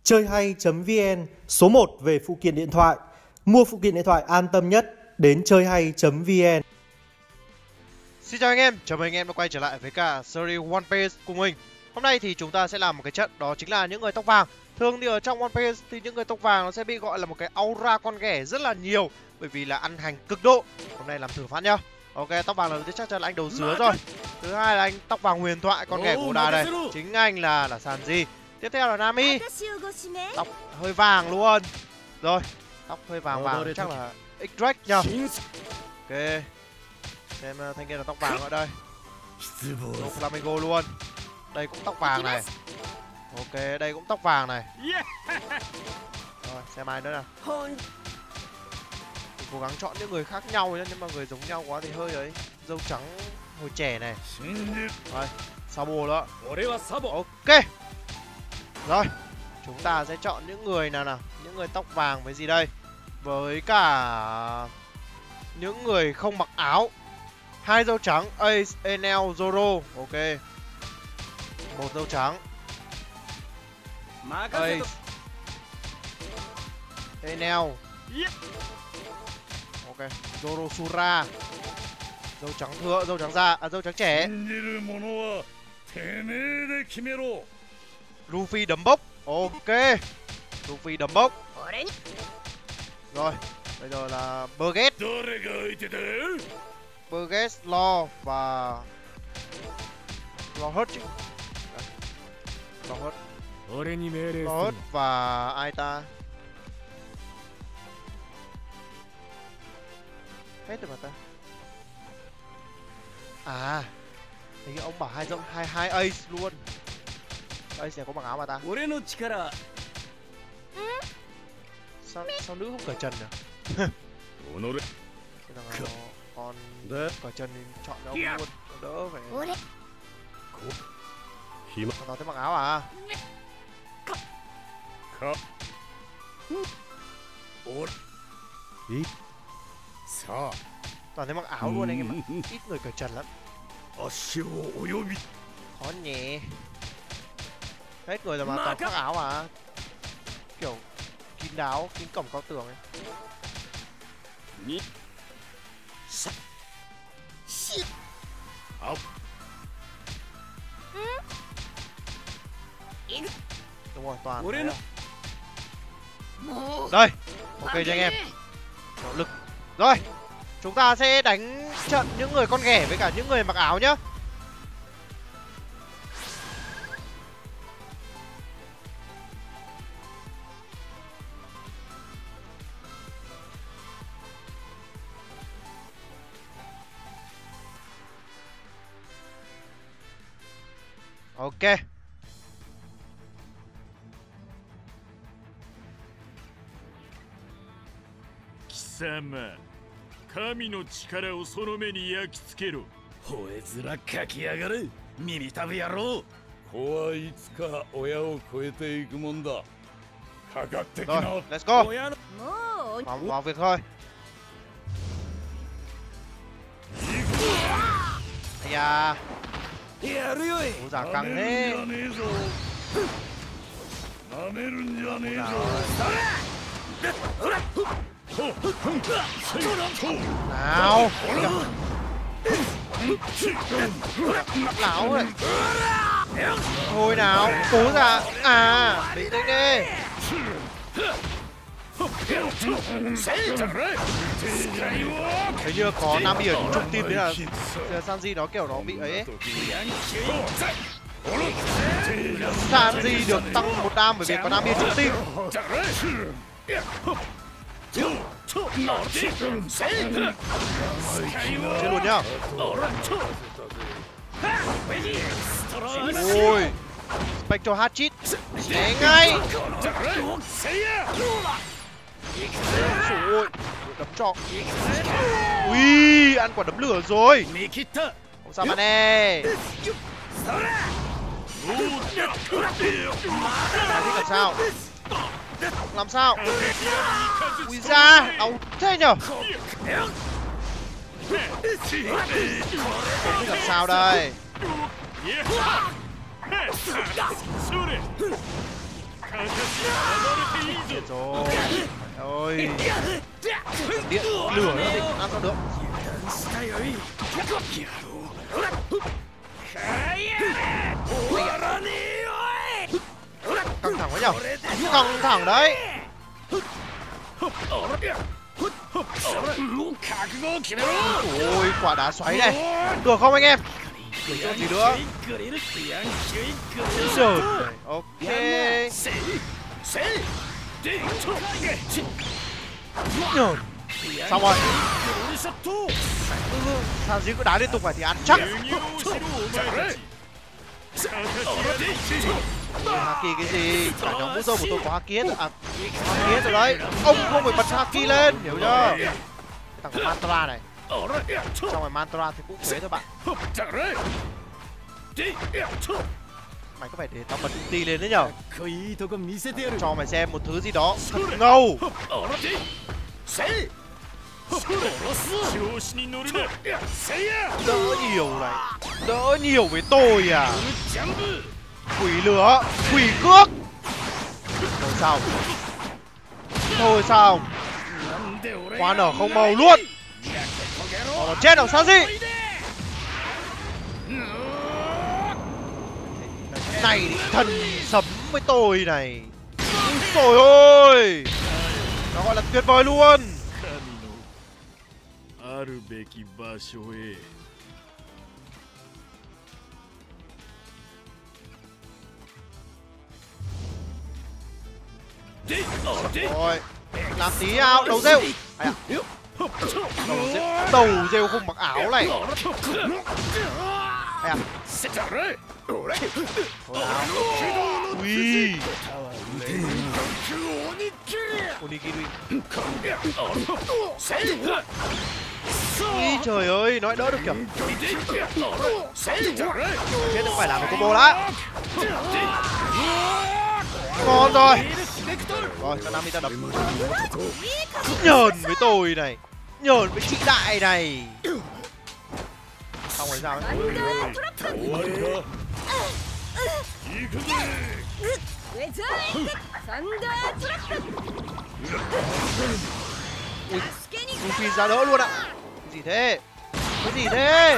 Chơi hay.vn, số 1 về phụ kiện điện thoại. Mua phụ kiện điện thoại an tâm nhất đến chơi hay.vn. Xin chào anh em, chào mừng anh em đã quay trở lại với cả series One Piece cùng mình. Hôm nay thì chúng ta sẽ làm một cái trận, đó chính là những người tóc vàng. Thường thì ở trong One Piece thì những người tóc vàng nó sẽ bị gọi là một cái aura con ghẻ rất là nhiều, bởi vì là ăn hành cực độ. Hôm nay làm thử phát nhá. Ok, tóc vàng là chắc chắn là anh đầu dứa rồi. Thứ hai là anh tóc vàng huyền thoại con ghẻ của Oda đây. Chính anh là Sanji. Tiếp theo là Nami. Tóc hơi vàng luôn. Rồi, tóc hơi vàng chắc là X-Drake nhá. Ok. Xem thanh kia là tóc vàng ở đây. Đồ Flamingo luôn. Đây cũng tóc vàng này. Ok, đây cũng tóc vàng này. Rồi, xem ai nữa nào. Mình cố gắng chọn những người khác nhau nhé, nhưng mà người giống nhau quá thì hơi ấy. Dâu trắng hồi trẻ này. Rồi, Sabo đó. Ok. Rồi, chúng ta sẽ chọn những người nào. Những người tóc vàng với gì đây? Với cả những người không mặc áo. 2 dâu trắng, Ace, Enel, Zoro. Ok. 1 dâu trắng, Ace, Enel. Ok, Zoro Sura. Dâu trắng thưa, dâu trắng da, dâu trắng trẻ. Luffy đấm bốc. Ok, Luffy đấm bốc. Rồi, bây giờ là Burgess, Law và Law Hurt chứ. Law Hurt và ai ta? Hết rồi mà ta. À, thấy ông bảo hai Ace luôn. Ace này có mặc áo mà ta? Sao nữ không cởi trần nhỉ? Con cởi chân thì chọn cho ông luôn, đỡ phải. Còn nó thấy mặc áo à? Toàn thấy mặc áo luôn anh em ạ. Ít người cởi trần lắm. Khó nhỉ. Hết người rồi mà toàn khoác áo à. Kiểu kín đáo, kín cổng cao tường ấy. Đúng rồi, toàn đây. Ok cho anh em. Nỗ lực. Rồi, chúng ta sẽ đánh trận những người con ghẻ với cả những người mặc áo nhá. Ok. 貴様、神の力をその目に焼き付けろ。 吠え面かきやがる耳たぶ野郎。子はいつか親を超えていくもんだ。かかってきな。 Rồi, let's go. Vào việc thôi. Ây da. Ủa giả căng thế. Nào. Lão ơi. Thôi nào, cố ra. À, bình tĩnh đi. Hình như có Nami ở trung tim đấy là Sanji nó kiểu nó bị ấy. Sanji được tăng 1 đam bởi vì có Nami ở trung tim. Chết luôn nhá. Ôi, Spectral Hatchet né ngay. Ôi, đấm cho. Ui, ăn quả đấm lửa rồi. Không sao bạn ơi. Làm sao? Làm sao? Ui da, đau thế nhở? Không biết làm sao đây. Chết rồi. Ôi. Điện lửa nó định ăn sao được. Căng thẳng quá nhở. Căng thẳng đấy. Ôi quả đá xoáy này. Được không anh em? Đừng cho gì nữa. Trời. Ok. Nhờ. Xong rồi. Sao dính cứ đá liên tục phải thì ăn chắc. Haki cái gì? Cả nhóm mút dâu của tôi có Haki hết. À, Haki hết rồi đấy. Ông không phải bật Haki lên, hiểu chưa? Cái thằng Mantra này. Xong rồi Mantra thì cũng thế thôi bạn. Mày có phải để tao bật ulti lên đấy nhở? Cho mày xem một thứ gì đó thật ngầu. Đỡ nhiều này. Đỡ nhiều với tôi à? Quỷ lửa, quỷ cước. Thôi xong. Thôi xong. Hoa nở không màu luôn. Nó chết rồi sao gì? Này thần sấm với tôi này. Trời ơi. Nó gọi là tuyệt vời luôn. Rồi, làm tí ao đầu rêu. À, đầu rêu không mặc áo này. À. Ui. Onigiri. Ui trời ơi, nói đỡ được kiểu. Chết được phải làm một combo đã. Ngon rồi. Rồi, cho Nami ta đập. Nhờn với tôi này. Nhờn với chị đại này. Xong rồi sao ấy? Ui, Luffy ra đỡ luôn ạ. Cái gì thế? Cái gì thế?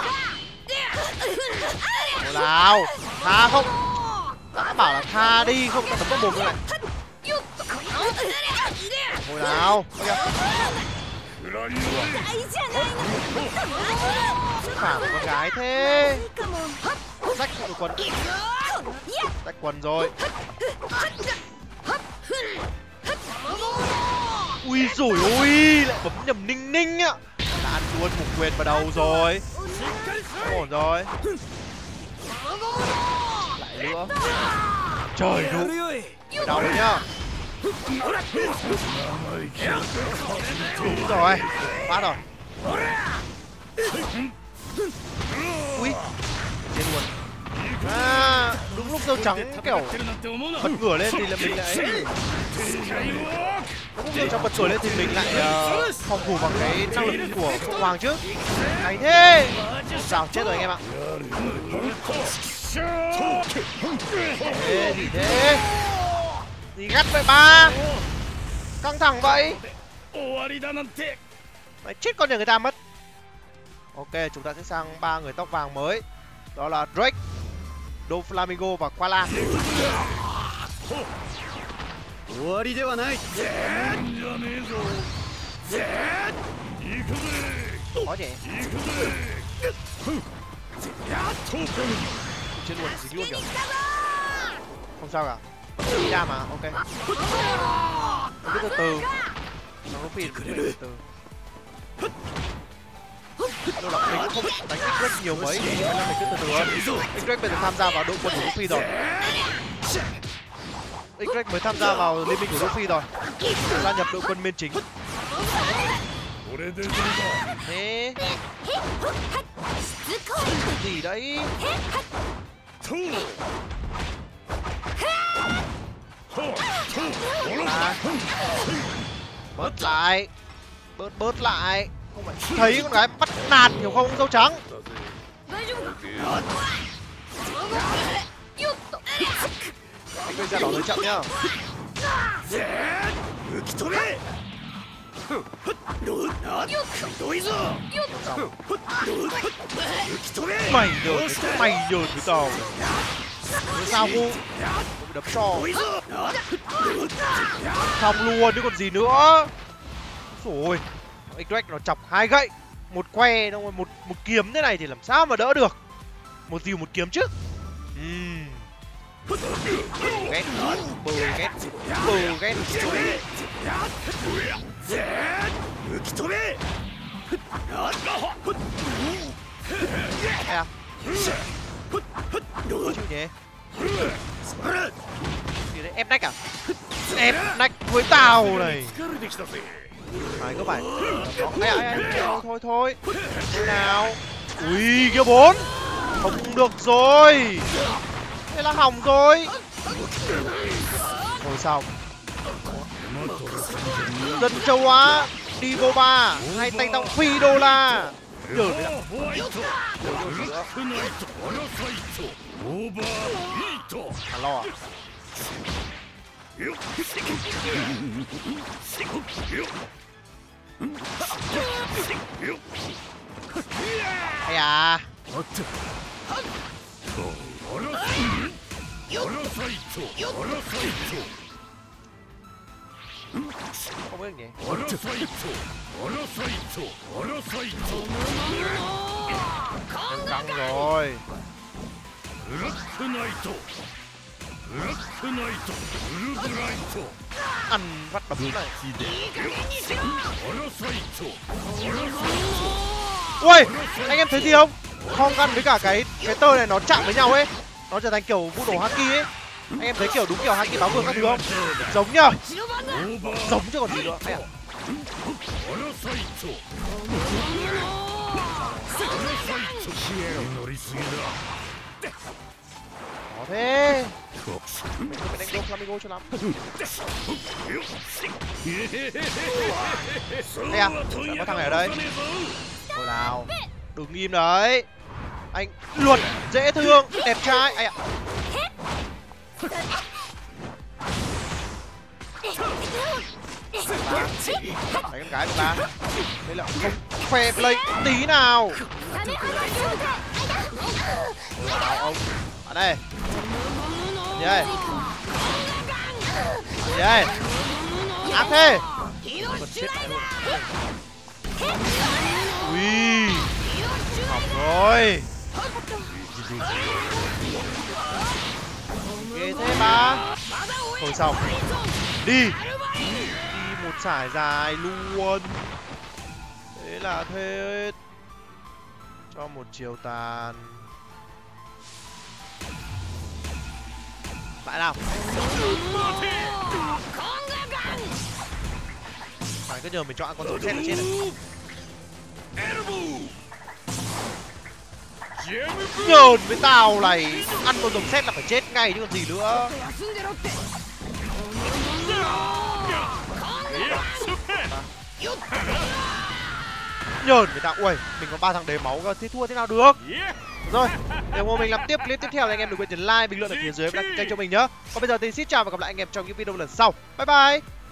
Ôi nào, tha không? Đã bảo là tha đi, không ta đấm vào mồm như này. Ôi nào, phản con gái thế. Rách được quần. Rách quần rồi. Ui dồi ôi, lại bấm nhầm ninh ninh á. Đã ăn luôn một quyền vào đầu rồi. Ổn rồi. Lại nữa. Trời đủ. Đau đấy nhá. Đúng rồi. Phát rồi. Ui. Chết luôn. À, đúng lúc dâu trắng kiểu bật cửa lên thì là mình lại đúng lúc dâu trắng bật cửa lên thì mình lại phòng thủ bằng cái năng lực của Phượng Hoàng chứ. Hay thế. Sao chết rồi anh em ạ. Thế gì thế? Gì gắt vậy ba? Căng thẳng vậy? Mày chết con nhà người ta mất. Ok, chúng ta sẽ sang 3 người tóc vàng mới. Đó là Drake, Doflamingo và Koala. Có nhỉ? Chết luôn, dính luôn kìa. Không sao cả. Đi ra mà, ok. Cứ từ từ. Nó có phi từ từ. Đâu là mình cũng không đánh X-Drake nhiều mấy, nên mình cứ từ từ hơn. X-Drake bây giờ tham gia vào đội quân của Luffy rồi. X-Drake mới tham gia vào liên minh của Luffy rồi. Gia nhập đội quân miên chính. Thế gì đấy? À. Bớt lại. Bớt lại. Không phải thấy con gái bắt nạt hiểu không dâu trắng. Anh gây ra đỏ hơi chậm nhá. Mày nhờ với tao. Sao cô? Đấm cho. Xong luôn chứ còn gì nữa. Rồi, X nó chọc 2 gậy, một que, một kiếm thế này thì làm sao mà đỡ được. Một dìu một kiếm chứ. Ghét, ghét. À. Chịu nhé. Gì đấy, ép nách à? Ép nách với tao này. Phải có phải. Thôi. Thôi nào. Ui, kia 4. Không được rồi. Thế là hỏng rồi. Thôi xong. Dân châu Á đi vô ba hay tay tông phi đô la. Nhờ đấy ạ. Thằng lo à? Hay à. Không biết nhỉ. Căng rồi. Ăn phát bấm này. Ui, anh em thấy gì không? Không căn với cả cái tơ này nó chạm với nhau ấy, nó trở thành kiểu vũ đồ haki ấy. Anh em thấy kiểu đúng kiểu haki báo vương các thứ không? Giống nhờ. Giống chứ còn gì nữa. Hay à? Có thế. Mình phải đánh đốm Flamingo cho lắm. Đây à? Có thằng này ở đây. Thôi nào. Đừng im đấy. Anh luật dễ thương, đẹp trai. Ai ạ? Đánh con gái của ba. Đây là không khoe play tí nào. Nào ông. Bạn đây. Gì đây? Gì đây? Ác thế. Còn chết luôn. Ui. Hỏng rồi. Ghê thế ba. Thôi xong. Đi. Đi một sải dài luôn. Thế là thế. Cho một chiều tàn. Lại nào. Phải cứ nhờ mình chọn con rồng xét ở trên này. Nhờn với tao này. Ăn con rồng xét là phải chết ngay chứ còn gì nữa. Nhờn với tao. Ui, mình có 3 thằng đầy máu cơ. Thế thua thế nào được. Rồi, để ủng hộ mình làm tiếp clip tiếp theo thì anh em đừng quên nhấn like, bình luận ở phía dưới và đăng ký kênh cho mình nhé. Còn bây giờ thì xin chào và gặp lại anh em trong những video lần sau. Bye bye.